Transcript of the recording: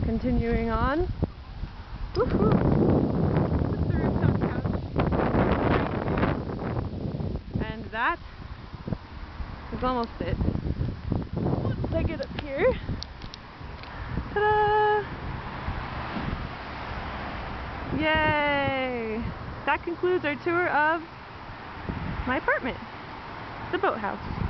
Continuing on. Woohoo! The rooftop couch. And that is almost it. Once I get up here. Ta-da! Yay! That concludes our tour of my apartment, the boathouse.